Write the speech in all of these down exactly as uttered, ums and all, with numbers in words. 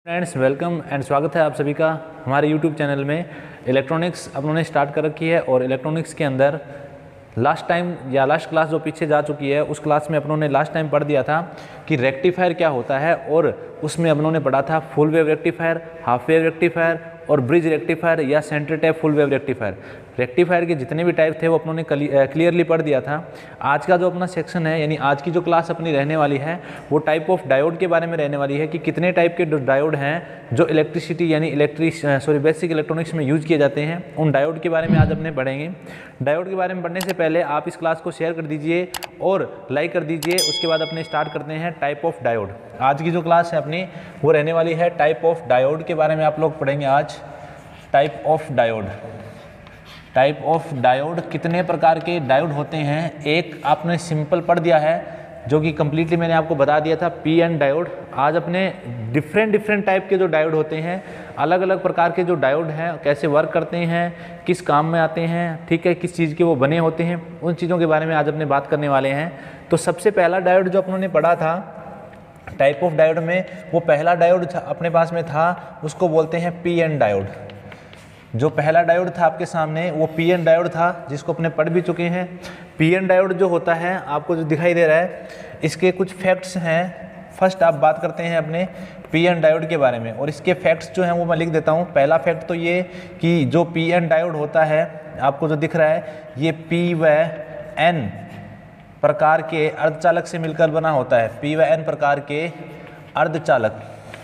Friends, welcome and स्वागत है आप सभी का हमारे यूट्यूब चैनल में। इलेक्ट्रॉनिक्स अपनों ने स्टार्ट कर रखी है और इलेक्ट्रॉनिक्स के अंदर लास्ट टाइम या लास्ट क्लास जो पीछे जा चुकी है उस क्लास में अपनों ने लास्ट टाइम पढ़ दिया था कि रेक्टिफायर क्या होता है, और उसमें अपनों ने पढ़ा था full wave rectifier, half wave rectifier और ब्रिज रेक्टिफायर या centre tap full wave rectifier. Rectifier के जितने भी टाइप थे वो अपनों ने क्लियरली पढ़ दिया था। आज का जो अपना सेक्शन है यानी आज की जो क्लास अपनी रहने वाली है वो टाइप ऑफ डायोड के बारे में रहने वाली है कि कितने टाइप के डायोड हैं जो इलेक्ट्रिसिटी यानी इलेक्ट्रिक सॉरी बेसिक इलेक्ट्रॉनिक्स में यूज किए जाते हैं। उन डायोड के बारे में आज अपने पढ़ेंगे। डायोड के बारे में पढ़ने से पहले आप इस क्लास को शेयर कर दीजिए और लाइक कर दीजिए। उसके बाद अपने स्टार्ट करते हैं टाइप ऑफ डायोड। आज की जो क्लास है अपनी वो रहने वाली है टाइप ऑफ डायोड के बारे में आप लोग पढ़ेंगे आज। Type of diode type of diode कितने प्रकार के डायोड होते हैं एक आपने सिंपल पढ़ दिया है जो कि कम्प्लीटली मैंने आपको बता दिया था, पी एन डायोड। आज अपने डिफरेंट डिफरेंट टाइप के जो डायोड होते हैं, अलग अलग प्रकार के जो डायोड हैं कैसे वर्क करते हैं, किस काम में आते हैं, ठीक है, किस चीज़ के वो बने होते हैं, उन चीज़ों के बारे में आज अपने बात करने वाले हैं। तो सबसे पहला डायोड जो अपनों ने पढ़ा था टाइप ऑफ डायोड में, वो पहला डायोड अपने पास में था, उसको बोलते हैं पी एन डायोड। जो पहला डायोड था आपके सामने वो पी एन डायोड था जिसको अपने पढ़ भी चुके हैं। पी एन डायोड जो होता है आपको जो दिखाई दे रहा है, इसके कुछ फैक्ट्स हैं। फर्स्ट आप बात करते हैं अपने पी एन डायोड के बारे में और इसके फैक्ट्स जो हैं वो मैं लिख देता हूँ। पहला फैक्ट तो ये कि जो पी एन डायोड होता है आपको जो दिख रहा है ये पी व एन प्रकार के अर्धचालक से मिलकर बना होता है। पी व एन प्रकार के अर्धचालक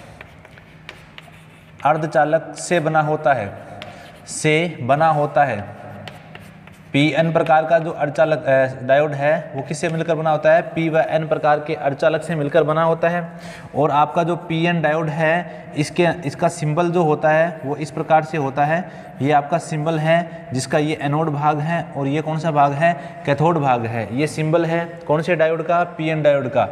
अर्धचालक से बना होता है से बना होता है। पी एन प्रकार का जो अर्धचालक डायोड है वो किससे मिलकर बना होता है? पी व एन प्रकार के अर्धचालक से मिलकर बना होता है। और आपका जो पी एन डायोड है इसके इसका सिंबल जो होता है वो इस प्रकार से होता है। ये आपका सिंबल है जिसका ये एनोड भाग है और ये कौन सा भाग है? कैथोड भाग है। ये सिंबल है कौन से डायोड का? पी एन डायोड का।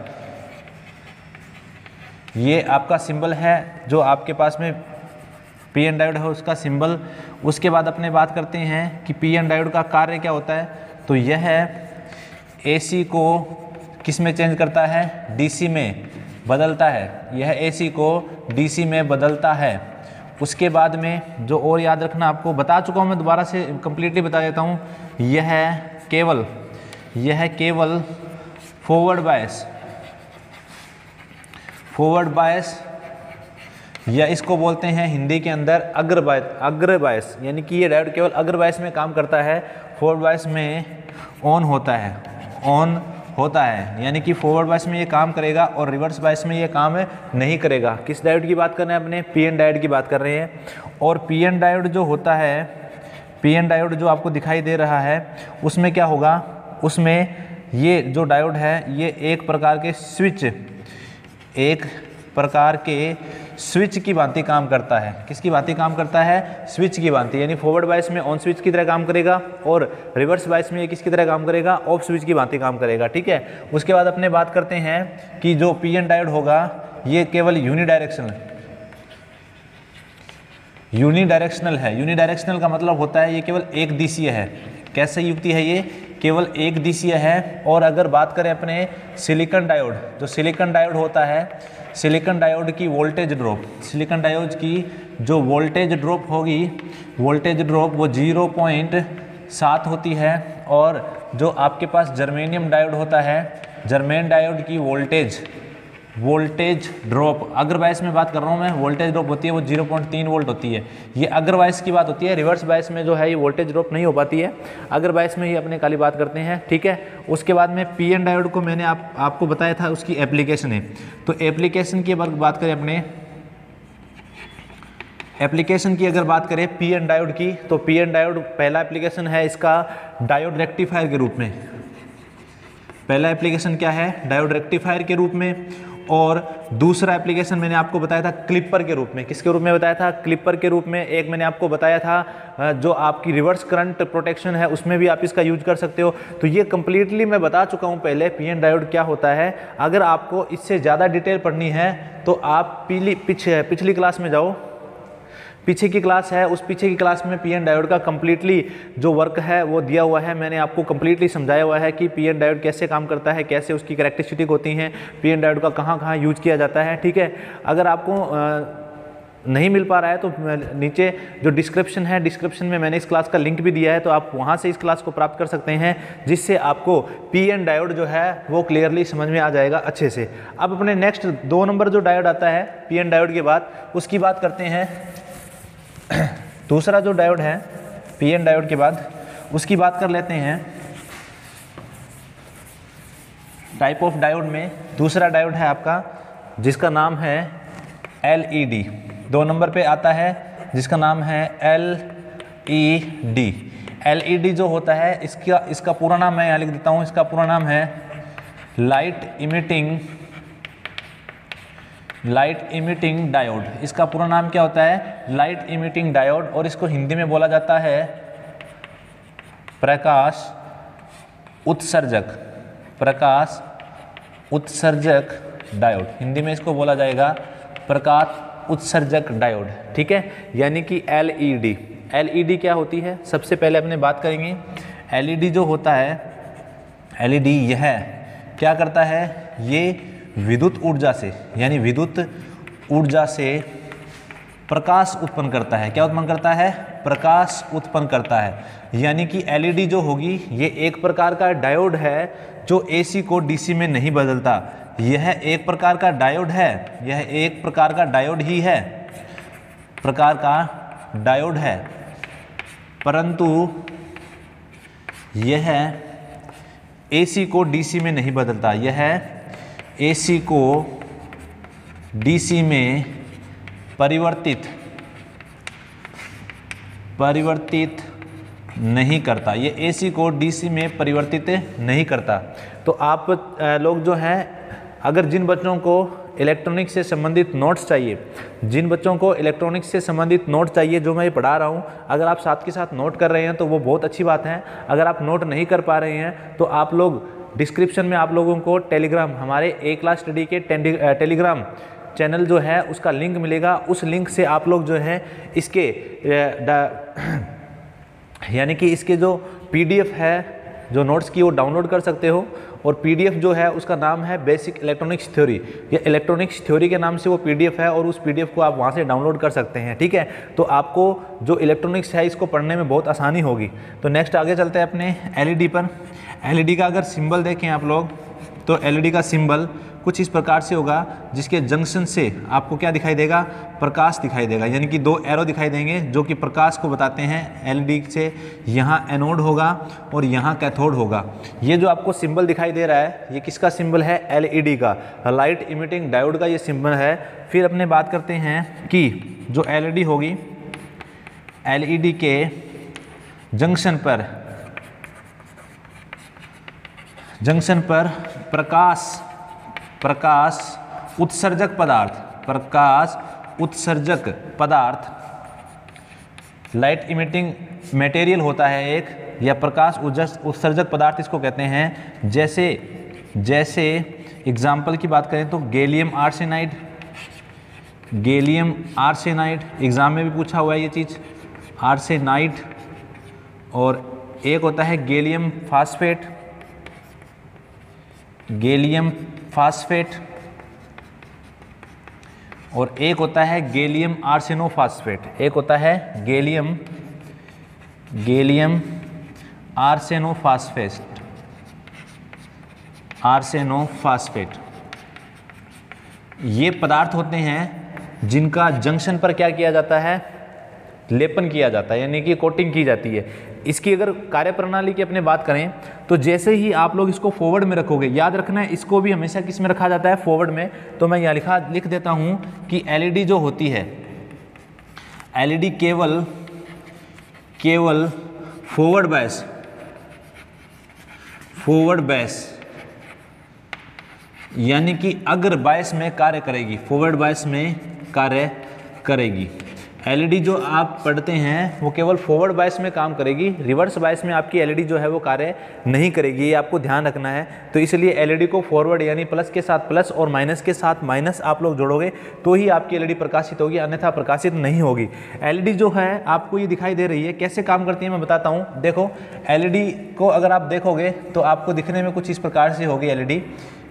ये आपका सिंबल है जो आपके पास में पी एन डायोड है उसका सिंबल। उसके बाद अपने बात करते हैं कि पी एन डायोड का कार्य क्या होता है। तो यह एसी को किस में चेंज करता है? डीसी में बदलता है। यह एसी को डीसी में बदलता है। उसके बाद में जो और याद रखना, आपको बता चुका हूँ मैं, दोबारा से कंप्लीटली बता देता हूँ। यह केवल यह केवल फॉरवर्ड बायस फॉरवर्ड बायस या इसको बोलते हैं हिंदी के अंदर अग्र बायस अग्र बायस यानी कि ये डायोड केवल अग्र बायस में काम करता है, फॉरवर्ड बायस में ऑन होता है ऑन होता है यानी कि फॉरवर्ड बायस में ये काम करेगा और रिवर्स बायस में ये काम नहीं करेगा। किस डायोड की बात कर रहे हैं अपने? पी एन डायोड की बात कर रहे हैं। और पी एन डायोड जो होता है, पी एन डायोड जो आपको दिखाई दे रहा है उसमें क्या होगा? उसमें ये जो डायोड है ये एक प्रकार के स्विच एक प्रकार के स्विच की भांति काम करता है। किसकी भांति काम करता है? स्विच की भांति। यानी फॉरवर्ड बायस में ऑन स्विच की तरह काम करेगा और रिवर्स बायस में ये किसकी तरह काम करेगा? ऑफ स्विच की भांति काम करेगा। ठीक है। उसके बाद अपने बात करते हैं कि जो पी एन डायोड होगा ये केवल यूनिडायरेक्शनल यूनिडायरेक्शनल है। यूनिडायरेक्शनल का मतलब होता है ये केवल एक दिशीय है। कैसे युक्ति है ये? केवल एक दिशीय है। और अगर बात करें अपने सिलिकॉन डायोड, जो सिलिकॉन डायोड होता है, सिलिकॉन डायोड की वोल्टेज ड्रॉप सिलिकॉन डायोड की जो वोल्टेज ड्रॉप होगी वोल्टेज ड्रॉप वो ज़ीरो पॉइंट सात होती है। और जो आपके पास जर्मेनियम डायोड होता है, जर्मेन डायोड की वोल्टेज वोल्टेज ड्रॉप अग्र बायस में बात कर रहा हूँ मैं, वोल्टेज ड्रॉप होती है वो ज़ीरो पॉइंट तीन वोल्ट होती है। ये अग्र बायस की बात होती है। रिवर्स बायस में जो है ये वोल्टेज ड्रॉप नहीं हो पाती है। अग्र बायस में ही अपने खाली बात करते हैं। ठीक है। उसके बाद में पी एन डायोड को मैंने आप आपको बताया था उसकी एप्लीकेशन है। तो एप्लीकेशन की बात करें अपने एप्लीकेशन की अगर बात करें पी एन डायोड की, तो पी एन डायोड पहला एप्लीकेशन है इसका डायोड रेक्टिफायर के रूप में। पहला एप्लीकेशन क्या है? डायोड रेक्टिफायर के रूप में। और दूसरा एप्लीकेशन मैंने आपको बताया था क्लिपर के रूप में। किसके रूप में बताया था? क्लिपर के रूप में। एक मैंने आपको बताया था जो आपकी रिवर्स करंट प्रोटेक्शन है उसमें भी आप इसका यूज कर सकते हो। तो ये कंप्लीटली मैं बता चुका हूँ पहले पी एन डायोड क्या होता है। अगर आपको इससे ज़्यादा डिटेल पढ़नी है तो आप पीली पिछले पिछली क्लास में जाओ, पीछे की क्लास है, उस पीछे की क्लास में पी एन डायोड का कम्प्लीटली जो वर्क है वो दिया हुआ है। मैंने आपको कम्प्लीटली समझाया हुआ है कि पी एन डायोड कैसे काम करता है, कैसे उसकी कैरेक्टरिस्टिक होती हैं, पी एन डायोड का कहाँ कहाँ यूज किया जाता है। ठीक है। अगर आपको नहीं मिल पा रहा है तो नीचे जो डिस्क्रिप्शन है, डिस्क्रिप्शन में मैंने इस क्लास का लिंक भी दिया है, तो आप वहाँ से इस क्लास को प्राप्त कर सकते हैं, जिससे आपको पी एन डायोड जो है वो क्लियरली समझ में आ जाएगा अच्छे से। अब अपने नेक्स्ट दो नंबर जो डायोड आता है पी एन डायोड के बाद, उसकी बात करते हैं। दूसरा जो डायोड है पी एन डायोड के बाद, उसकी बात कर लेते हैं। टाइप ऑफ डायोड में दूसरा डायोड है आपका जिसका नाम है एल ई डी। दो नंबर पे आता है जिसका नाम है L E D. L E D जो होता है इसका इसका पूरा नाम मैं यहाँ लिख देता हूँ। इसका पूरा नाम है light emitting light emitting diode. इसका पूरा नाम क्या होता है? Light emitting diode. और इसको हिंदी में बोला जाता है प्रकाश उत्सर्जक प्रकाश उत्सर्जक डायोड। हिंदी में इसको बोला जाएगा प्रकाश उत्सर्जक डायोड। ठीक है, यानी कि L E D. L E D क्या होती है सबसे पहले अपने बात करेंगे। एल ई डी जो होता है, एल ई डी यह क्या करता है? ये विद्युत ऊर्जा से यानी विद्युत ऊर्जा से प्रकाश उत्पन्न करता है। क्या उत्पन्न करता है? प्रकाश उत्पन्न करता है। यानी कि एल ई डी जो होगी ये एक प्रकार का डायोड है जो ए सी को डी सी में नहीं बदलता। यह एक प्रकार का डायोड है, यह एक प्रकार का डायोड ही है, प्रकार का डायोड है, परंतु यह ए सी को डी सी में नहीं बदलता। यह ए सी को डी सी में परिवर्तित परिवर्तित नहीं करता। ये ए सी को डी सी में परिवर्तित नहीं करता। तो आप लोग जो हैं, अगर जिन बच्चों को इलेक्ट्रॉनिक्स से संबंधित नोट्स चाहिए, जिन बच्चों को इलेक्ट्रॉनिक्स से संबंधित नोट चाहिए जो मैं ये पढ़ा रहा हूँ, अगर आप साथ के साथ नोट कर रहे हैं तो वो बहुत अच्छी बात है। अगर आप नोट नहीं कर पा रहे हैं तो आप लोग डिस्क्रिप्शन में आप लोगों को टेलीग्राम, हमारे ए क्लास स्टडी के टेलीग्राम चैनल जो है उसका लिंक मिलेगा। उस लिंक से आप लोग जो है इसके यानी कि इसके जो पी डी एफ है जो नोट्स की वो डाउनलोड कर सकते हो। और पी डी एफ जो है उसका नाम है बेसिक इलेक्ट्रॉनिक्स थ्योरी। ये इलेक्ट्रॉनिक्स थ्योरी के नाम से वो पी डी एफ है और उस पी डी एफ को आप वहाँ से डाउनलोड कर सकते हैं। ठीक है, तो आपको जो इलेक्ट्रॉनिक्स है इसको पढ़ने में बहुत आसानी होगी। तो नेक्स्ट आगे चलते हैं अपने एल ई डी पर। एल ई डी का अगर सिंबल देखें आप लोग तो एल ई डी का सिंबल कुछ इस प्रकार से होगा, जिसके जंक्शन से आपको क्या दिखाई देगा? प्रकाश दिखाई देगा। यानी कि दो एरो दिखाई देंगे जो कि प्रकाश को बताते हैं। एल ई डी से यहाँ एनोड होगा और यहाँ कैथोड होगा। ये जो आपको सिंबल दिखाई दे रहा है ये किसका सिंबल है? एल ई डी का, लाइट इमिटिंग डायोड का ये सिंबल है। फिर अपने बात करते हैं कि जो एल ई डी होगी, एल ई डी के जंक्शन पर जंक्शन पर प्रकाश प्रकाश उत्सर्जक पदार्थ प्रकाश उत्सर्जक पदार्थ लाइट इमिटिंग मटेरियल होता है एक, या प्रकाश उत्सर्जक पदार्थ इसको कहते हैं। जैसे जैसे एग्जाम्पल की बात करें तो gallium arsenide gallium arsenide exam में भी पूछा हुआ है ये चीज़, आर्सेनाइड। और एक होता है गैलियम फास्फेट गैलियम फास्फेट और एक होता है गैलियम आर्सेनोफास्फेट। एक होता है गैलियम गैलियम आर्सेनोफास्फेट आर्सेनोफास्फेट ये पदार्थ होते हैं जिनका जंक्शन पर क्या किया जाता है? लेपन किया जाता है, यानी कि कोटिंग की जाती है। इसकी अगर कार्यप्रणाली की अपने बात करें तो जैसे ही आप लोग इसको फॉरवर्ड में रखोगे, याद रखना है इसको भी हमेशा किस में रखा जाता है? फॉरवर्ड में। तो मैं यहाँ लिखा लिख देता हूँ कि एल ई डी जो होती है, एल ई डी केवल केवल फॉरवर्ड बायस फॉरवर्ड बायस यानी कि अग्र बायस में कार्य करेगी, फॉरवर्ड बायस में कार्य करेगी। एल ई डी जो आप पढ़ते हैं वो केवल फॉरवर्ड बायस में काम करेगी, रिवर्स बायस में आपकी एल ई डी जो है वो कार्य नहीं करेगी। ये आपको ध्यान रखना है। तो इसलिए एल ई डी को फॉरवर्ड यानी प्लस के साथ प्लस और माइनस के साथ माइनस आप लोग जोड़ोगे तो ही आपकी एल ई डी प्रकाशित होगी, अन्यथा प्रकाशित नहीं होगी। एल ई डी जो है आपको ये दिखाई दे रही है, कैसे काम करती है मैं बताता हूँ। देखो एल ई डी को अगर आप देखोगे तो आपको दिखने में कुछ इस प्रकार से होगी एल ई डी।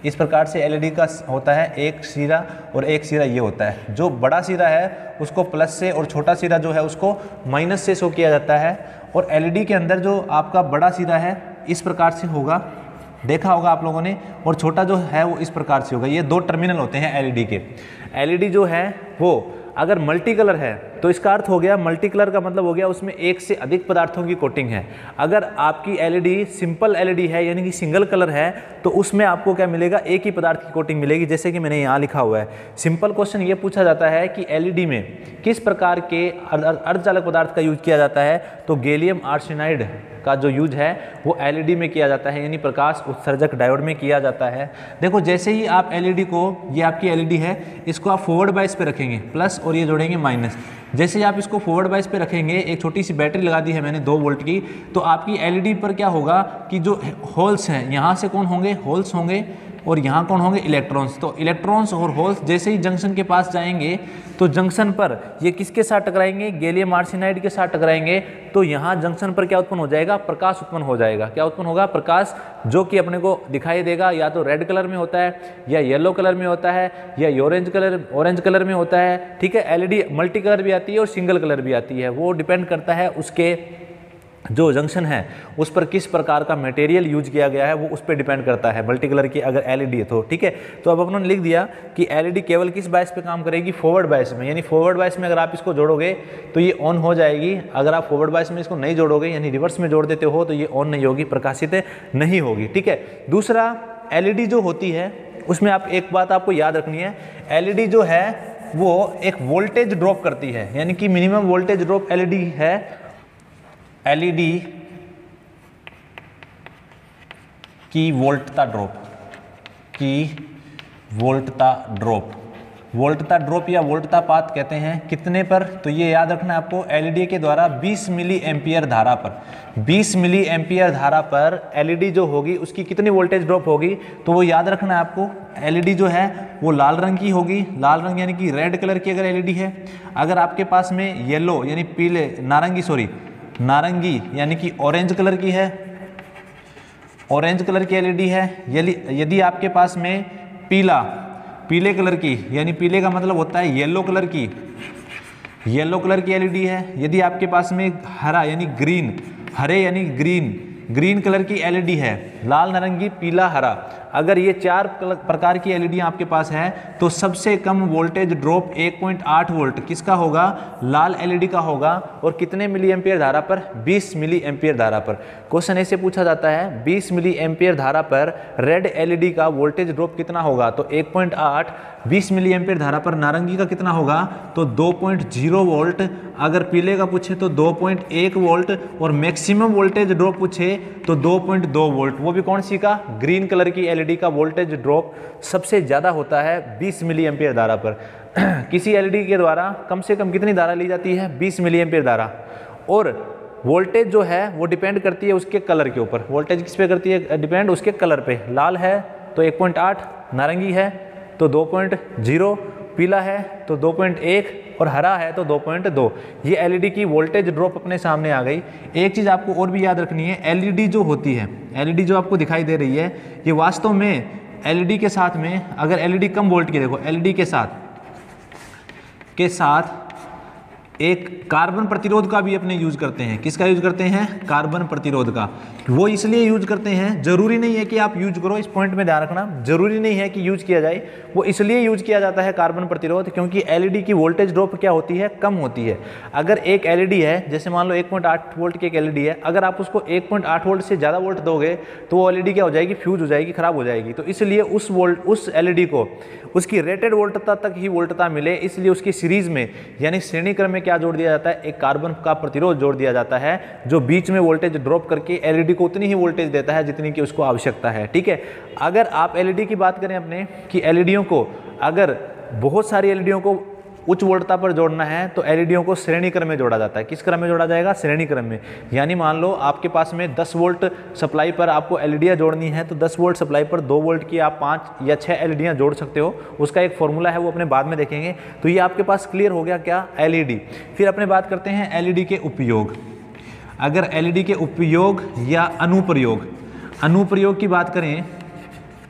इस प्रकार से एलईडी का होता है एक सिरा और एक सिरा ये होता है। जो बड़ा सिरा है उसको प्लस से और छोटा सिरा जो है उसको माइनस से शो किया जाता है। और एलईडी के अंदर जो आपका बड़ा सिरा है इस प्रकार से होगा, देखा होगा आप लोगों ने, और छोटा जो है वो इस प्रकार से होगा। ये दो टर्मिनल होते हैं एलईडी के। एलईडी जो है वो अगर मल्टी कलर है तो इसका अर्थ हो गया, मल्टी कलर का मतलब हो गया उसमें एक से अधिक पदार्थों की कोटिंग है। अगर आपकी एलईडी सिंपल एलईडी है यानी कि सिंगल कलर है तो उसमें आपको क्या मिलेगा, एक ही पदार्थ की कोटिंग मिलेगी, जैसे कि मैंने यहाँ लिखा हुआ है। सिंपल क्वेश्चन ये पूछा जाता है कि एलईडी में किस प्रकार के अर्धचालक पदार्थ का यूज किया जाता है, तो गैलियम आर्सेनाइड का जो यूज है वो एलईडी में किया जाता है, यानी प्रकाश उत्सर्जक डायोड में किया जाता है। देखो जैसे ही आप एलईडी को, ये आपकी एलईडी है, इसको आप फॉरवर्ड बायस पे रखेंगे प्लस और ये जोड़ेंगे माइनस। जैसे ही आप इसको फॉरवर्ड बायस पे रखेंगे, एक छोटी सी बैटरी लगा दी है मैंने दो वोल्ट की, तो आपकी एलईडी पर क्या होगा कि जो होल्स हैं यहाँ से कौन होंगे, होल्स होंगे, और यहाँ कौन होंगे, इलेक्ट्रॉन्स। तो इलेक्ट्रॉन्स और होल्स जैसे ही जंक्शन के पास जाएंगे तो जंक्शन पर ये किसके साथ टकराएंगे, गैलियम आर्सेनाइड के साथ टकराएंगे। तो यहाँ जंक्शन पर क्या उत्पन्न हो जाएगा, प्रकाश उत्पन्न हो जाएगा। क्या उत्पन्न होगा, प्रकाश, जो कि अपने को दिखाई देगा या तो रेड कलर में होता है या येलो कलर में होता है या ऑरेंज कलर ऑरेंज कलर में होता है। ठीक है, एलईडी मल्टी कलर भी आती है और सिंगल कलर भी आती है, वो डिपेंड करता है उसके जो जंक्शन है उस पर किस प्रकार का मटेरियल यूज किया गया है, वो उस पर डिपेंड करता है। मल्टी कलर की अगर एलईडी है तो ठीक है। तो अब अपनों ने लिख दिया कि एलईडी केवल किस बायस पे काम करेगी, फॉरवर्ड बायस में, यानी फॉरवर्ड बायस में अगर आप इसको जोड़ोगे तो ये ऑन हो जाएगी। अगर आप फॉरवर्ड बायस में इसको नहीं जोड़ोगे यानी रिवर्स में जोड़ देते हो तो ये ऑन नहीं होगी, प्रकाशित नहीं होगी। ठीक है। दूसरा, एलईडी जो होती है उसमें आप एक बात आपको याद रखनी है, एलईडी जो है वो एक वोल्टेज ड्रॉप करती है, यानी कि मिनिमम वोल्टेज ड्रॉप एलईडी है। एलईडी की वोल्टता ड्रॉप की वोल्टता ड्रॉप वोल्टता ड्रॉप या वोल्टता पात कहते हैं कितने पर, तो ये याद रखना है आपको, एलईडी के द्वारा बीस मिली एम्पियर धारा पर बीस मिली एम्पियर धारा पर एलईडी जो होगी उसकी कितनी वोल्टेज ड्रॉप होगी, तो वो याद रखना है आपको। एलईडी जो है वो लाल रंग की होगी, लाल रंग यानी कि रेड कलर की अगर एलईडी है। अगर आपके पास में येलो यानी पीले नारंगी सॉरी नारंगी यानी कि ऑरेंज कलर की है, ऑरेंज कलर की एलईडी है। यदि यदि आपके पास में पीला पीले कलर की, यानी पीले का मतलब होता है येलो कलर की येलो कलर की एलईडी है। यदि आपके पास में हरा यानी ग्रीन, हरे यानी ग्रीन ग्रीन कलर की एलईडी है, लाल नारंगी पीला हरा, अगर ये चार प्रकार की एलईडी आपके पास है तो सबसे कम वोल्टेज ड्रॉप एक पॉइंट आठ वोल्ट किसका होगा, लाल एलईडी का होगा। और कितने मिली एम्पियर धारा पर, बीस मिली एम्पियर धारा पर। क्वेश्चन ऐसे पूछा जाता है बीस मिली एम्पियर धारा पर रेड एलईडी का वोल्टेज ड्रॉप कितना होगा, तो एक पॉइंट आठ। बीस मिली एम्पियर धारा पर नारंगी का कितना होगा, तो दो पॉइंट ज़ीरो वोल्ट। अगर पीले का पूछे तो दो पॉइंट एक वोल्ट, और मैक्सिमम वोल्टेज ड्रॉप पूछे तो दो पॉइंट दो वोल्ट, वो भी कौन सी का, ग्रीन कलर की एलईडी का वोल्टेज ड्रॉप सबसे ज़्यादा होता है बीस मिली एम्पियर धारा पर। किसी एलईडी के द्वारा कम से कम कितनी धारा ली जाती है, बीस मिली एम्पियर धारा। और वोल्टेज जो है वो डिपेंड करती है उसके कलर के ऊपर। वोल्टेज किस पे करती है, डिपेंड उसके कलर पे। लाल है तो एक पॉइंट आठ, नारंगी है तो दो पॉइंट ज़ीरो, पीला है तो दो पॉइंट एक और हरा है तो दो पॉइंट दो। ये एलईडी की वोल्टेज ड्रॉप अपने सामने आ गई। एक चीज़ आपको और भी याद रखनी है, एलईडी जो होती है, एलईडी जो आपको दिखाई दे रही है, ये वास्तव में एलईडी के साथ में, अगर एलईडी कम वोल्ट की, देखो एलईडी के साथ के साथ एक कार्बन प्रतिरोध का भी अपने यूज करते हैं। किसका यूज करते हैं, कार्बन प्रतिरोध का। वो इसलिए यूज करते हैं, जरूरी नहीं है कि आप यूज करो, इस पॉइंट में ध्यान रखना, जरूरी नहीं है कि यूज किया जाए। वो इसलिए यूज किया जाता है कार्बन प्रतिरोध क्योंकि एलईडी की वोल्टेज ड्रॉप क्या होती है, कम होती है। अगर एक एलईडी है, जैसे मान लो एक पॉइंट आठ वोल्ट की एक एलईडी है, अगर आप उसको एक पॉइंट आठ वोल्ट से ज़्यादा वोल्ट दोगे तो वो एलईडी क्या हो जाएगी, फ्यूज हो जाएगी, खराब हो जाएगी। तो इसलिए उस वोल्ट उस एलईडी को उसकी रेटेड वोल्टता तक ही वोल्टता मिले, इसलिए उसकी सीरीज में यानी श्रेणी क्रम में क्या जोड़ दिया जाता है, एक कार्बन का प्रतिरोध जोड़ दिया जाता है, जो बीच में वोल्टेज ड्रॉप करके एलईडी को उतनी ही वोल्टेज देता है जितनी कि उसको आवश्यकता है। ठीक है। अगर आप एलईडी की बात करें अपने कि एलईडीओं को, अगर बहुत सारी एलईडीओं को उच्च वोल्टता पर जोड़ना है तो एलईडीओं को श्रेणी क्रम में जोड़ा जाता है। किस क्रम में जोड़ा जाएगा, श्रेणी क्रम में। यानी मान लो आपके पास में दस वोल्ट सप्लाई पर आपको एलईडीयाँ जोड़नी है तो दस वोल्ट सप्लाई पर दो वोल्ट की आप पाँच या छः एलईडीयाँ जोड़ सकते हो। उसका एक फॉर्मूला है, वो अपने बाद में देखेंगे। तो ये आपके पास क्लियर हो गया क्या, एलईडी। फिर अपने बात करते हैं एलईडी के उपयोग। अगर एलईडी के उपयोग या अनुप्रयोग अनुप्रयोग की बात करें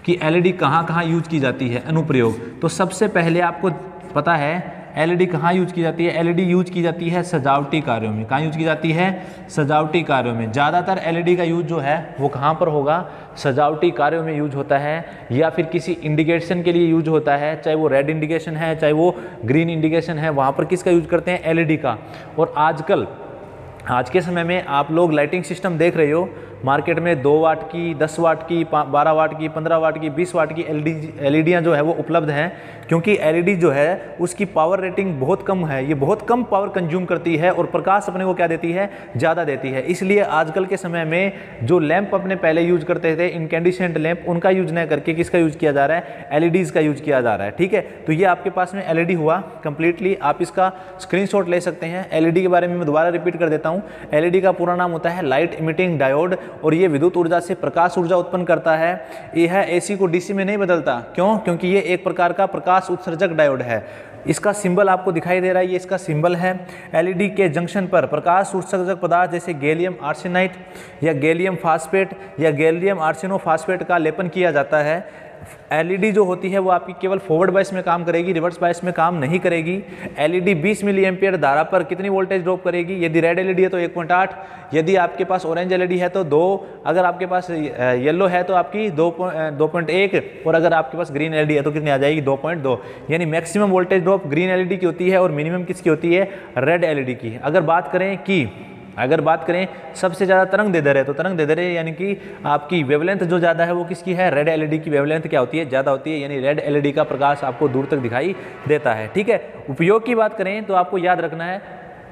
कि एलईडी कहाँ कहाँ यूज की जाती है, अनुप्रयोग। तो सबसे पहले आपको पता है एलईडी कहाँ यूज की जाती है। एलईडी यूज की जाती है सजावटी कार्यों में। कहाँ यूज की जाती है? सजावटी कार्यों में। ज़्यादातर एलईडी का यूज जो है वो कहाँ पर होगा? सजावटी कार्यों में यूज होता है, या फिर किसी इंडिकेशन के लिए यूज होता है, चाहे वो रेड इंडिकेशन है चाहे वो ग्रीन इंडिकेशन है, वहाँ पर किसका यूज करते हैं? एलईडी का। और आजकल आज के समय में आप लोग लाइटिंग सिस्टम देख रहे हो मार्केट में, दो वाट की, दस वाट की, बारह वाट की, पंद्रह वाट की, बीस वाट की एलईडी एलईडियाँ जो है वो उपलब्ध हैं, क्योंकि एलईडी जो है उसकी पावर रेटिंग बहुत कम है, ये बहुत कम पावर कंज्यूम करती है और प्रकाश अपने को क्या देती है? ज़्यादा देती है। इसलिए आजकल के समय में जो लैंप अपने पहले यूज करते थे, इनकैंडिसेंट लैंप, उनका यूज न करके किसका यूज किया जा रहा है? एलईडीज़ का यूज किया जा रहा है। ठीक है, तो ये आपके पास में एलईडी हुआ कंप्लीटली, आप इसका स्क्रीनशॉट ले सकते हैं। एलईडी के बारे में मैं दोबारा रिपीट कर देता हूँ। एलईडी का पूरा नाम होता है लाइट इमिटिंग डायोड, और ये विद्युत ऊर्जा से प्रकाश ऊर्जा उत्पन्न करता है। यह एसी को डीसी में नहीं बदलता। क्यों? क्योंकि ये एक प्रकार का प्रकाश उत्सर्जक डायोड है। इसका सिंबल आपको दिखाई दे रहा है, ये इसका सिंबल है। एलईडी के जंक्शन पर प्रकाश उत्सर्जक पदार्थ जैसे गैलियम आर्सेनाइड या गैलियम फास्फेट या गैलियम आर्सेनोफास्फेट का लेपन किया जाता है। एलईडी जो होती है वो आपकी केवल फॉरवर्ड बायस में काम करेगी, रिवर्स बायस में काम नहीं करेगी। एलईडी बीस मिली एम्पियर धारा पर कितनी वोल्टेज ड्रॉप करेगी? यदि रेड एलईडी है तो एक पॉइंट आठ, यदि आपके पास ऑरेंज एलईडी है तो दो, अगर आपके पास येलो है तो आपकी दो पॉइंट एक, और अगर आपके पास ग्रीन एलईडी है तो कितनी आ जाएगी? दो पॉइंट दो। यानी maximum voltage drop green LED की होती है और मिनिमम किसकी होती है? रेड एलईडी की। अगर बात करें कि अगर बात करें सबसे ज़्यादा तरंग दैर्ध्य है, तो तरंग दैर्ध्य यानी कि आपकी वेवलेंथ जो ज़्यादा है वो किसकी है? रेड एलईडी की वेवलेंथ क्या होती है? ज़्यादा होती है, यानी रेड एलईडी का प्रकाश आपको दूर तक दिखाई देता है। ठीक है, उपयोग की बात करें तो आपको याद रखना है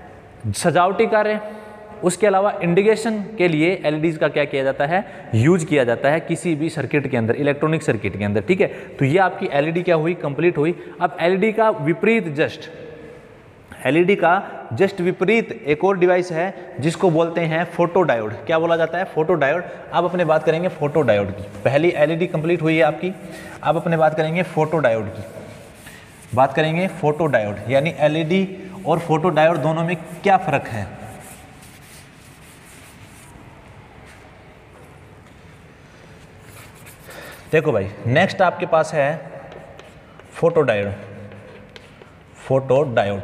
सजावटी कार्य, उसके अलावा इंडिकेशन के लिए एलईडीज का क्या किया जाता है? यूज किया जाता है किसी भी सर्किट के अंदर, इलेक्ट्रॉनिक सर्किट के अंदर। ठीक है, तो ये आपकी एलईडी क्या हुई? कंप्लीट हुई। अब एलईडी का विपरीत जस्ट एलईडी का जस्ट विपरीत एक और डिवाइस है जिसको बोलते हैं फोटो डायोड। क्या बोला जाता है? Photo diode. अब अपने बात करेंगे फोटो डायोड की। पहली एलईडी कंप्लीट हुई है आपकी, अब अपने बात करेंगे फोटो डायोड की। बात करेंगे फोटो डायोड, यानी एलईडी और फोटो डायोड दोनों में क्या फर्क है। देखो भाई, नेक्स्ट आपके पास है photo diode. Photo diode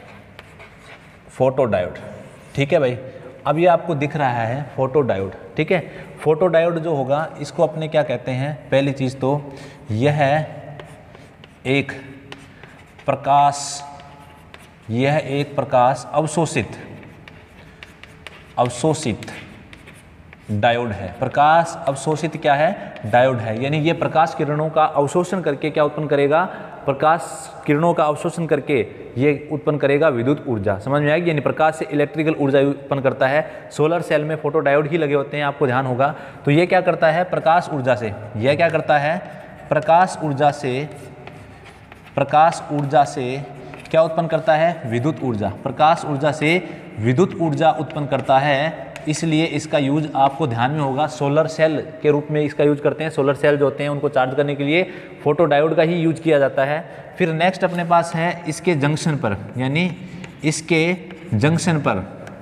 photo diode ठीक है भाई। अब ये आपको दिख रहा है फोटो डायोड। ठीक है, फोटो डायोड जो होगा इसको अपने क्या कहते हैं? पहली चीज़ तो यह है एक प्रकाश, यह एक प्रकाश अवशोषित अवशोषित डायोड है। प्रकाश अवशोषित क्या है? डायोड है। यानी ये प्रकाश किरणों का अवशोषण करके क्या उत्पन्न करेगा? प्रकाश किरणों का अवशोषण करके ये उत्पन्न करेगा विद्युत ऊर्जा। समझ में आएगी? यानी प्रकाश से इलेक्ट्रिकल ऊर्जा उत्पन्न करता है। सोलर सेल में फोटो डायोड ही लगे होते हैं, आपको ध्यान होगा। तो ये क्या करता है? प्रकाश ऊर्जा से, यह क्या करता है? प्रकाश ऊर्जा से प्रकाश ऊर्जा से क्या उत्पन्न करता है? विद्युत ऊर्जा। प्रकाश ऊर्जा से विद्युत ऊर्जा उत्पन्न करता है, इसलिए इसका यूज आपको ध्यान में होगा सोलर सेल के रूप में इसका यूज करते हैं। सोलर सेल जो होते हैं उनको चार्ज करने के लिए फोटो डायोड का ही यूज किया जाता है। फिर नेक्स्ट अपने पास है इसके जंक्शन पर, यानी इसके जंक्शन पर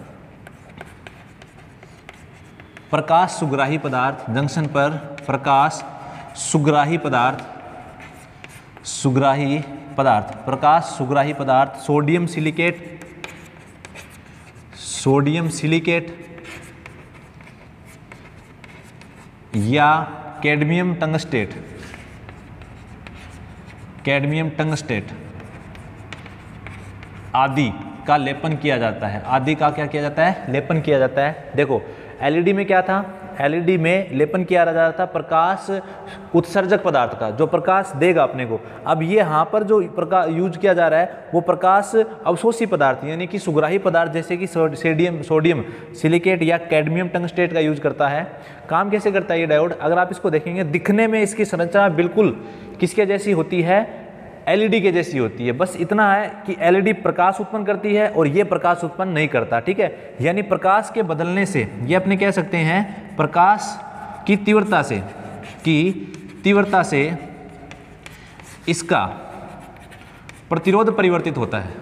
प्रकाश सुग्राही पदार्थ, जंक्शन पर प्रकाश सुग्राही पदार्थ सुग्राही पदार्थ प्रकाश सुग्राही पदार्थ सोडियम सिलिकेट सोडियम सिलिकेट या कैडमियम टंगस्टेट कैडमियम टंगस्टेट आदि का लेपन किया जाता है। आदि का क्या किया जाता है? लेपन किया जाता है। देखो एलईडी में क्या था? एलईडी में लेपन किया जा रहा था प्रकाश उत्सर्जक पदार्थ का, जो प्रकाश देगा अपने को। अब ये यहाँ पर जो प्रकाश यूज किया जा रहा है वो प्रकाश अवशोषी पदार्थ यानी कि सुग्राही पदार्थ जैसे कि सोडियम सोडियम सिलिकेट या कैडमियम टंगस्टेट का यूज करता है। काम कैसे करता है ये डायोड? अगर आप इसको देखेंगे, दिखने में इसकी संरचना बिल्कुल किसके जैसी होती है? एलईडी के जैसी होती है। बस इतना है कि एलईडी प्रकाश उत्पन्न करती है और ये प्रकाश उत्पन्न नहीं करता। ठीक है, यानी प्रकाश के बदलने से ये अपने कह सकते हैं प्रकाश की तीव्रता से की तीव्रता से इसका प्रतिरोध परिवर्तित होता है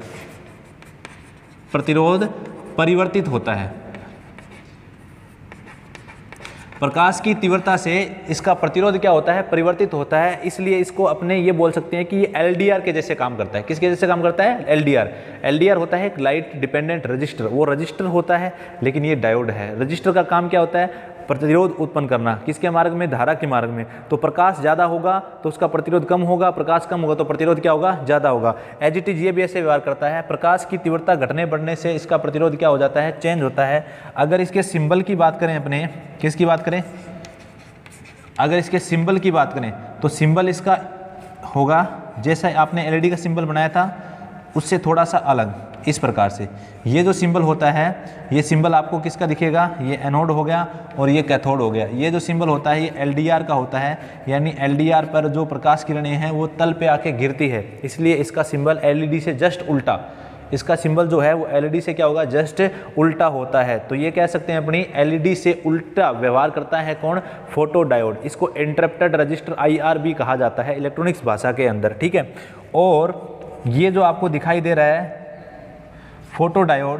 प्रतिरोध परिवर्तित होता है प्रकाश की तीव्रता से इसका प्रतिरोध क्या होता है, परिवर्तित होता है, इसलिए इसको अपने ये बोल सकते हैं कि ये एल डी आर के जैसे काम करता है। किसके जैसे काम करता है, L D R. L D R होता है एक लाइट डिपेंडेंट रजिस्टर, वो रजिस्टर होता है लेकिन ये डायोड है। रजिस्टर का काम क्या होता है, प्रतिरोध उत्पन्न करना, किसके मार्ग में, धारा के मार्ग में। तो प्रकाश ज़्यादा होगा तो उसका प्रतिरोध कम होगा, प्रकाश कम होगा तो प्रतिरोध क्या होगा, ज़्यादा होगा। एज इट इज ये भी ऐसे व्यवहार करता है, प्रकाश की तीव्रता घटने बढ़ने से इसका प्रतिरोध क्या हो जाता है, चेंज होता है। अगर इसके सिंबल की बात करें अपने, किसकी बात करें, अगर इसके सिंबल की बात करें तो सिंबल इसका होगा जैसा आपने एलईडी का सिंबल बनाया था उससे थोड़ा सा अलग, इस प्रकार से। ये जो सिंबल होता है, ये सिंबल आपको किसका दिखेगा, ये एनोड हो गया और ये कैथोड हो गया। ये जो सिंबल होता है ये एलडीआर का होता है, यानी एलडीआर पर जो प्रकाश किरणें हैं वो तल पे आके गिरती है, इसलिए इसका सिंबल एलईडी से जस्ट उल्टा, इसका सिंबल जो है वो एलईडी से क्या होगा, जस्ट उल्टा होता है। तो ये कह सकते हैं अपनी एलईडी से उल्टा व्यवहार करता है कौन, फोटो डायोड। इसको इंटरप्टेड रजिस्टर आईआर भी कहा जाता है इलेक्ट्रॉनिक्स भाषा के अंदर, ठीक है। और ये जो आपको दिखाई दे रहा है फोटो डायोड,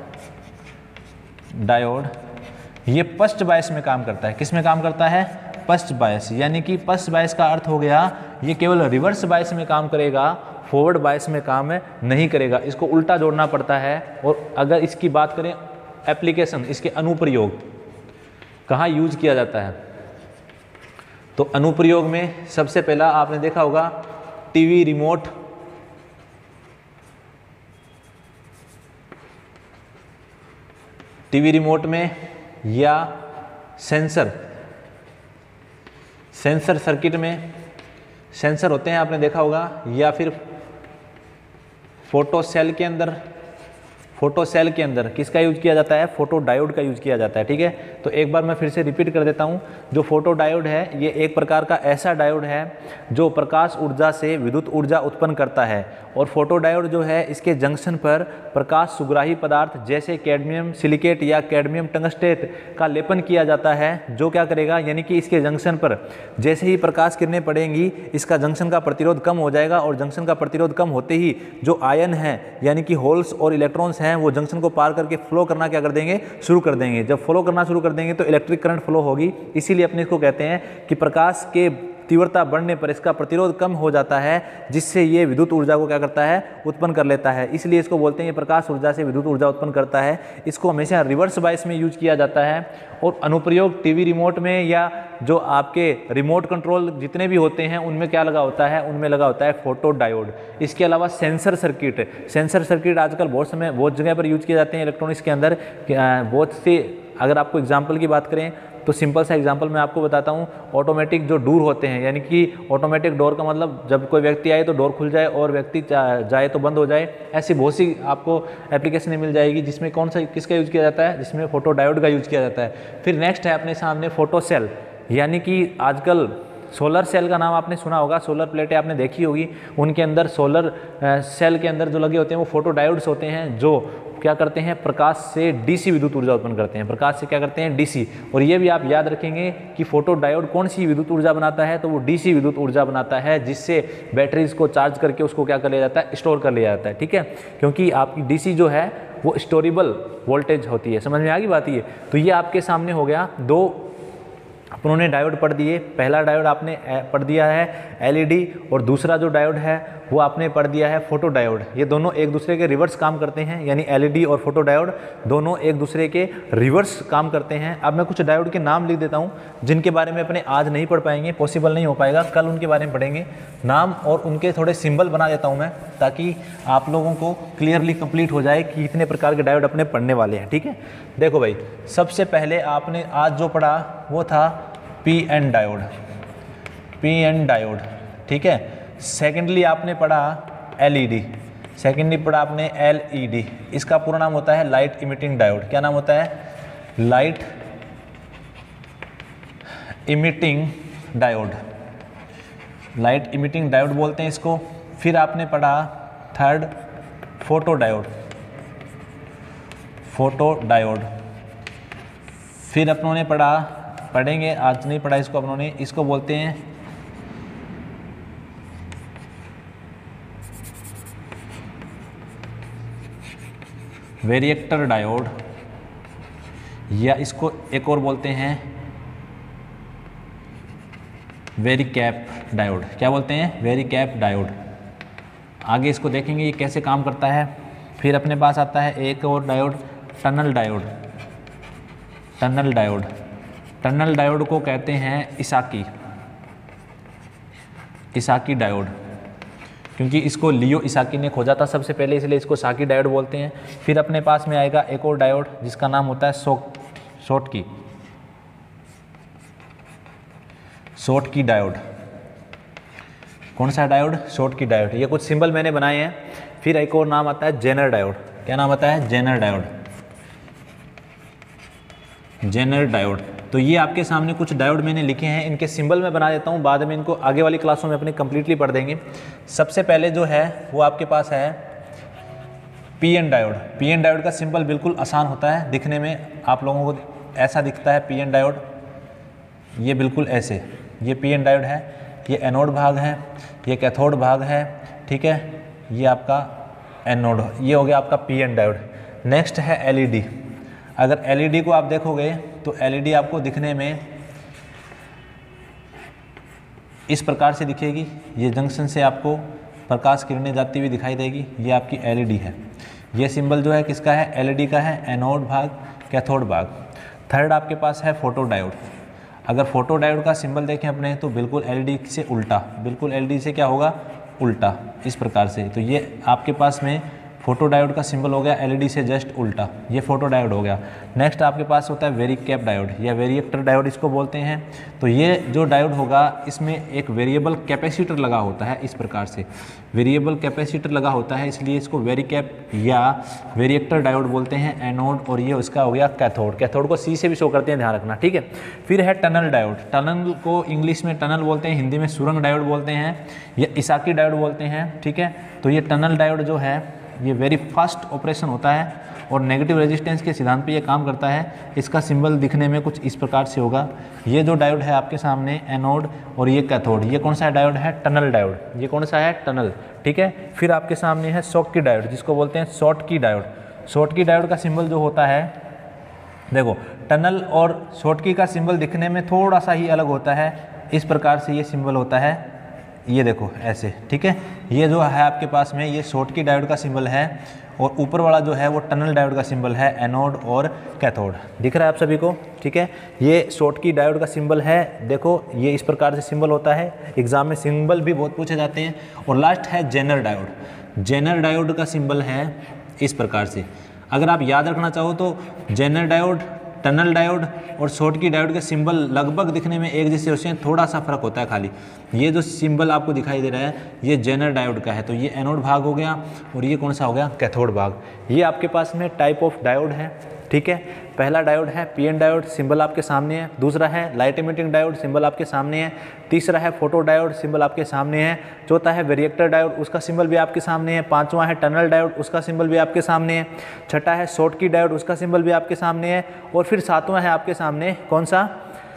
डायोड ये फर्स्ट बायस में काम करता है। किस में काम करता है, फर्स्ट बायस, यानी कि फर्स्ट बायस का अर्थ हो गया ये केवल रिवर्स बायस में काम करेगा, फॉरवर्ड बायस में काम नहीं करेगा, इसको उल्टा जोड़ना पड़ता है। और अगर इसकी बात करें एप्लीकेशन, इसके अनुप्रयोग कहाँ यूज किया जाता है, तो अनुप्रयोग में सबसे पहला आपने देखा होगा टीवी रिमोट, टीवी रिमोट में, या सेंसर, सेंसर सर्किट में सेंसर होते हैं आपने देखा होगा, या फिर फोटो सेल के अंदर, फोटो सेल के अंदर किसका यूज किया जाता है, फोटो डायोड का यूज किया जाता है, ठीक है। तो एक बार मैं फिर से रिपीट कर देता हूँ, जो फोटो डायोड है ये एक प्रकार का ऐसा डायोड है जो प्रकाश ऊर्जा से विद्युत ऊर्जा उत्पन्न करता है। और फोटो डायोड जो है इसके जंक्शन पर प्रकाश सुग्राही पदार्थ जैसे कैडमियम सिलिकेट या कैडमियम टंगस्टेट का लेपन किया जाता है, जो क्या करेगा, यानी कि इसके जंक्शन पर जैसे ही प्रकाश किरणें पड़ेंगी इसका जंक्शन का प्रतिरोध कम हो जाएगा, और जंक्शन का प्रतिरोध कम होते ही जो आयन है यानी कि होल्स और इलेक्ट्रॉन्स हैं वो जंक्शन को पार करके फ्लो करना क्या कर देंगे, शुरू कर देंगे। जब फ्लो करना शुरू कर देंगे तो इलेक्ट्रिक करंट फ्लो होगी, इसीलिए अपने इसको कहते हैं कि प्रकाश के तीव्रता बढ़ने पर इसका प्रतिरोध कम हो जाता है, जिससे ये विद्युत ऊर्जा को क्या करता है, उत्पन्न कर लेता है। इसलिए इसको बोलते हैं ये प्रकाश ऊर्जा से विद्युत ऊर्जा उत्पन्न करता है। इसको हमेशा रिवर्स बायस में यूज किया जाता है। और अनुप्रयोग टीवी रिमोट में या जो आपके रिमोट कंट्रोल जितने भी होते हैं उनमें क्या लगा होता है, उनमें लगा होता है फोटो डायोड। इसके अलावा सेंसर सर्किट, सेंसर सर्किट आजकल बहुत समय बहुत जगह पर यूज किए जाते हैं इलेक्ट्रॉनिक्स के अंदर। बहुत से अगर आपको एग्जाम्पल की बात करें तो सिंपल सा एग्जांपल मैं आपको बताता हूँ, ऑटोमेटिक जो डोर होते हैं, यानी कि ऑटोमेटिक डोर का मतलब जब कोई व्यक्ति आए तो डोर खुल जाए और व्यक्ति जाए तो बंद हो जाए। ऐसी बहुत सी आपको एप्लीकेशनें मिल जाएगी जिसमें कौन सा किसका यूज़ किया जाता है, जिसमें फोटो डायोड का यूज़ किया जाता है। फिर नेक्स्ट है अपने सामने फोटो सेल, यानी कि आजकल सोलर सेल का नाम आपने सुना होगा, सोलर प्लेटें आपने देखी होगी, उनके अंदर सोलर सेल के अंदर जो लगे होते हैं वो फोटो डायोड्स होते हैं, जो क्या करते हैं, प्रकाश से डीसी विद्युत ऊर्जा उत्पन्न करते हैं, प्रकाश से क्या करते हैं, डीसी। और ये भी आप याद रखेंगे कि फोटो डायोड कौन सी विद्युत ऊर्जा बनाता है, तो वो डीसी विद्युत ऊर्जा बनाता है, जिससे बैटरीज को चार्ज करके उसको क्या कर लिया जाता है, स्टोर कर लिया जाता है, ठीक है। क्योंकि आपकी डीसी जो है वो स्टोरेबल वोल्टेज होती है, समझ में आ गई बात ये। तो ये आपके सामने हो गया, दो उन्होंने डायोड पढ़ दिए। पहला डायोड आपने पढ़ दिया है एलईडी, और दूसरा जो डायोड है वो आपने पढ़ दिया है फोटो डायोड। ये दोनों एक दूसरे के रिवर्स काम करते हैं, यानी एलईडी और फोटो डायोड दोनों एक दूसरे के रिवर्स काम करते हैं। अब मैं कुछ डायोड के नाम लिख देता हूँ जिनके बारे में अपने आज नहीं पढ़ पाएंगे, पॉसिबल नहीं हो पाएगा, कल उनके बारे में पढ़ेंगे। नाम और उनके थोड़े सिंबल बना देता हूँ मैं, ताकि आप लोगों को क्लियरली कंप्लीट हो जाए कि इतने प्रकार के डायोड अपने पढ़ने वाले हैं, ठीक है। देखो भाई, सबसे पहले आपने आज जो पढ़ा वो था P N diode, P N diode, ठीक है। सेकेंडली आपने पढ़ा एलईडी, सेकेंडली पढ़ा आपने एलईडी। इसका पूरा नाम होता है लाइट इमिटिंग डायोड। क्या नाम होता है, light emitting diode, light emitting diode बोलते हैं इसको। फिर आपने पढ़ा third photo diode, photo diode. फिर अपनों ने पढ़ा, पढ़ेंगे आज नहीं पढ़ा इसको अपनों ने, इसको बोलते हैं वेरिएक्टर डायोड, या इसको एक और बोलते हैं वेरी कैप डायोड, क्या बोलते हैं, वेरी कैप डायोड। आगे इसको देखेंगे ये कैसे काम करता है। फिर अपने पास आता है एक और diode, tunnel diode. Tunnel diode tunnel diode को कहते हैं इसाकी, इसाकी डायोड, क्योंकि इसको लियो इसाकी ने खोजा था सबसे पहले, इसलिए इसको साकी डायोड बोलते हैं। फिर अपने पास में आएगा एक और डायोड जिसका नाम होता है शॉर्ट शॉर्टकी, शॉर्टकी डायोड। कौन सा डायोड, शॉर्टकी डायोड। ये कुछ सिंबल मैंने बनाए हैं। फिर एक और नाम आता है जेनर डायोड। क्या नाम आता है, जेनर डायोड, जेनर डायोड। तो ये आपके सामने कुछ डायोड मैंने लिखे हैं, इनके सिंबल मैं बना देता हूँ, बाद में इनको आगे वाली क्लासों में अपने कंप्लीटली पढ़ देंगे। सबसे पहले जो है वो आपके पास है P N diode. P N diode का सिंबल बिल्कुल आसान होता है दिखने में, आप लोगों को ऐसा दिखता है पी एन डायोड, ये बिल्कुल ऐसे, ये पी एन डायोड है, ये एनोड भाग है, ये कैथोड भाग है, ठीक है, ये आपका एनोड, ये हो गया आपका पी एन डायोड। नेक्स्ट है एल ई डी। अगर एल ई डी को आप देखोगे तो एल ई डी आपको दिखने में इस प्रकार से दिखेगी, ये जंक्शन से आपको प्रकाश किरणें जाती हुई दिखाई देगी, ये आपकी एल ई डी है। ये सिंबल जो है किसका है, एल ई डी का है, एनोड भाग, कैथोड भाग। थर्ड आपके पास है फोटो डायोड। अगर फोटो डायोड का सिंबल देखें अपने तो बिल्कुल एल ई डी से उल्टा, बिल्कुल एल ई डी से क्या होगा, उल्टा, इस प्रकार से। तो ये आपके पास में फोटो डायोड का सिंबल हो गया एल ई डी से जस्ट उल्टा, ये फोटो डायोड हो गया। नेक्स्ट आपके पास होता है वेरी कैप डायोड या वेरिएक्टर डायोड इसको बोलते हैं। तो ये जो डायोड होगा इसमें एक वेरिएबल कैपेसिटर लगा होता है, इस प्रकार से वेरिएबल कैपेसिटर लगा होता है, इसलिए इसको वेरी कैप या वेरिएक्टर डायोड बोलते हैं, एनोड। और ये उसका हो गया कैथोड। कैथोड को सी से भी शो करते हैं, ध्यान रखना, ठीक है। फिर है टनल डायोड। टनल को इंग्लिश में टनल बोलते हैं, हिंदी में सुरंग डायोड बोलते हैं या इसाकी डायोड बोलते हैं, ठीक है। तो ये टनल डायोड जो है ये वेरी फास्ट ऑपरेशन होता है और नेगेटिव रेजिस्टेंस के सिद्धांत पे ये काम करता है। इसका सिंबल दिखने में कुछ इस प्रकार से होगा। ये जो डायोड है आपके सामने एनोड और ये कैथोड, ये कौन सा डायोड है, टनल डायोड। ये कौन सा है, टनल, ठीक है। फिर आपके सामने है शॉर्टकी डायोड जिसको बोलते हैं शॉर्टकी डायोड। शॉर्टकी डायोड का सिंबल जो होता है, देखो टनल और शॉर्टकी का सिंबल दिखने में थोड़ा सा ही अलग होता है, इस प्रकार से ये सिंबल होता है, ये देखो ऐसे, ठीक है। ये जो है आपके पास में ये शॉर्टकी डायोड का सिंबल है और ऊपर वाला जो है वो टनल डायोड का सिंबल है, एनोड और कैथोड। दिख रहा है आप सभी को, ठीक है। ये शॉर्टकी डायोड का सिंबल है, देखो ये इस प्रकार से सिंबल होता है, एग्जाम में सिंबल भी बहुत पूछे जाते हैं। और लास्ट है जेनर डायोड। जेनर डायोड का सिंबल है इस प्रकार से। अगर आप याद रखना चाहो तो जेनर डायोड, टनल डायोड और शॉर्टकी डायोड के सिंबल लगभग दिखने में एक जैसे होते हैं, थोड़ा सा फर्क होता है खाली। ये जो सिंबल आपको दिखाई दे रहा है ये जेनर डायोड का है, तो ये एनोड भाग हो गया और ये कौन सा हो गया, कैथोड भाग। ये आपके पास में टाइप ऑफ डायोड है, ठीक है। पहला डायोड है पी एन डायोड, सिंबल आपके सामने है। दूसरा है लाइट इमिटिंग डायोड, सिंबल आपके सामने है। तीसरा है फोटो डायोड, सिंबल आपके सामने है। चौथा है वेरिएक्टर डायोड, उसका सिंबल भी आपके सामने है। पांचवा है टनल डायोड, उसका सिंबल भी आपके सामने है। छठा है शॉर्टकी डायोड, उसका सिंबल भी आपके सामने है। और फिर सातवां है आपके सामने कौन सा,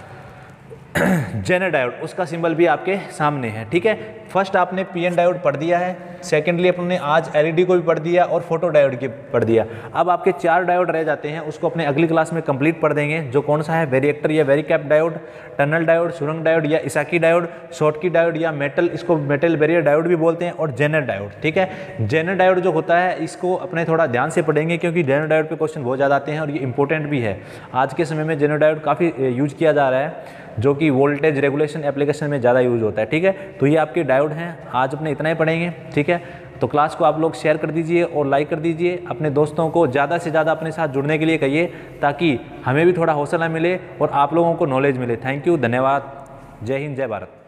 जेनर डायोड, उसका सिंबल भी आपके सामने है, ठीक है। फर्स्ट आपने पी एन डायोड पढ़ दिया है, सेकेंडली अपने आज एल ई डी को भी पढ़ दिया और फोटो डायोड की पढ़ दिया। अब आपके चार डायोड रह जाते हैं, उसको अपने अगली क्लास में कंप्लीट पढ़ देंगे, जो कौन सा है, वेरिएक्टर या varicap diode, tunnel diode, सुरंग डायोड या इसाकी डायोड, शॉर्टकी डायोड या मेटल, इसको मेटल बैरियर डायोड भी बोलते हैं, और जेनर डायोड, ठीक है। जेनर डायोड जो होता है इसको अपने थोड़ा ध्यान से पढ़ेंगे क्योंकि जेनर डायोड पे क्वेश्चन बहुत ज़्यादा आते हैं और ये इंपॉर्टेंट भी है। आज के समय में जेनर डायोड काफ़ी यूज किया जा रहा है, जो कि वोल्टेज रेगुलेशन एप्लीकेशन में ज़्यादा यूज होता है, ठीक है। तो ये आपके डायोड हैं, आज अपने इतना ही पढ़ेंगे, ठीक है। तो क्लास को आप लोग शेयर कर दीजिए और लाइक कर दीजिए, अपने दोस्तों को ज़्यादा से ज़्यादा अपने साथ जुड़ने के लिए कहिए ताकि हमें भी थोड़ा हौसला मिले और आप लोगों को नॉलेज मिले। थैंक यू, धन्यवाद, जय हिंद, जय भारत।